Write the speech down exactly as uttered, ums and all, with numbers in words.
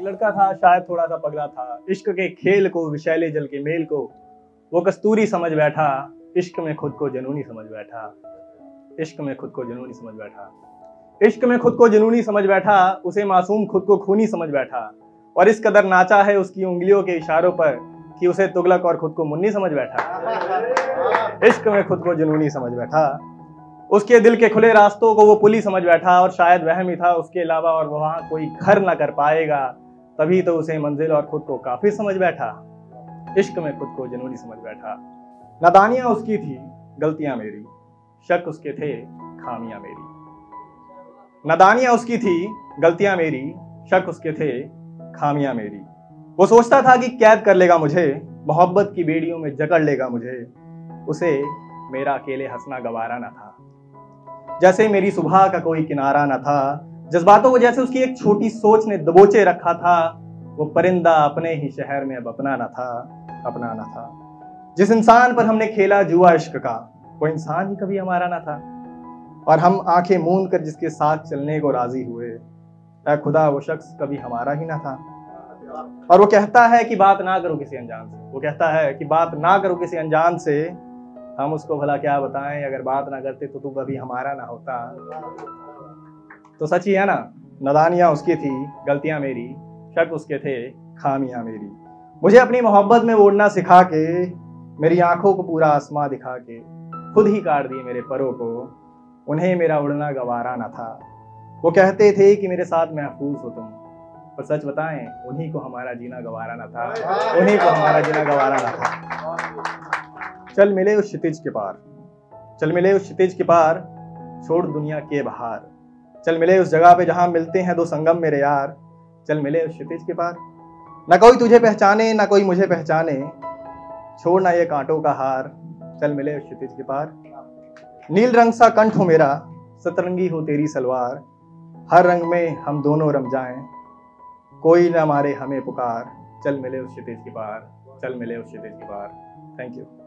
लड़का था, शायद थोड़ा सा पगला था। इश्क के खेल को, विषैले जल के मेल को वो कस्तूरी समझ बैठा। इश्क में खुद को जनूनी समझ बैठा। इश्क में खुद को जनूनी समझ बैठा। इश्क में खुद को जनूनी समझ बैठा। उसे मासूम खुद को खूनी समझ बैठा। और इस कदर नाचा है उसकी उंगलियों के इशारों पर कि उसे तुगलक और खुद को मुन्नी समझ बैठा। इश्क में खुद को जनूनी समझ बैठा। उसके दिल के खुले रास्तों को वो पुली समझ बैठा। और शायद वहम ही था उसके अलावा और वो वहां कोई घर ना कर पाएगा। तभी तो उसे मंजिल और खुद को काफी समझ बैठा। इश्क में खुद को जनूनी समझ बैठा। नादानियां उसकी थी, गलतियां मेरी, शक उसके थे, खामियां मेरी। नादानियां उसकी थी, गलतियां मेरी, शक उसके थे, खामियां मेरी। वो सोचता था कि कैद कर लेगा मुझे, मोहब्बत की बेड़ियों में जकड़ लेगा मुझे। उसे मेरा अकेले हंसना गवारा न था, जैसे मेरी सुबह का कोई किनारा न था। जज्बातों को जैसे उसकी एक छोटी सोच ने दबोचे रखा था। वो परिंदा अपने ही शहर में अब अपना न था, अपना न था। जिस इंसान पर हमने खेला जुआ इश्क का, वो इंसान ही कभी हमारा न था। और हम आंखें मूंद कर जिसके साथ चलने को राजी हुए, ऐ खुदा वो शख्स कभी हमारा ही ना था। और वो कहता है कि बात ना करो किसी अनजान से। वो कहता है कि बात ना करो किसी अनजान से। हम उसको भला क्या बताएं, अगर बात ना करते तो तू कभी हमारा ना होता। तो सच ही है ना, नादानियां उसकी थी, गलतियां मेरी, शक उसके थे, खामियां मेरी। मुझे अपनी मोहब्बत में उड़ना सिखा के, मेरी आंखों को पूरा आसमां दिखा के खुद ही काट दिए मेरे परों को। उन्हें मेरा उड़ना गवारा ना था। वो कहते थे कि मेरे साथ महफूज हो तुम, पर सच बताएं उन्हीं को हमारा जीना गवारा ना था। उन्हीं को हमारा जीना गवारा ना था। चल मिले उस क्षितिज के पार, चल मिले उस क्षितिज के पार, छोड़ दुनिया के बाहर। चल मिले उस जगह पे जहां मिलते हैं दो संगम मेरे यार। चल मिले उस क्षितिज के पार। ना कोई तुझे पहचाने, ना कोई मुझे पहचाने, छोड़ ना ये कांटों का हार। चल मिले उस क्षितिज के पार। नील रंग सा कंठ हो मेरा, सतरंगी हो तेरी सलवार। हर रंग में हम दोनों रम जाएं, कोई ना मारे हमें पुकार। चल मिले उस क्षितिज के पार, चल मिले उस क्षितिज के पार। Thank you.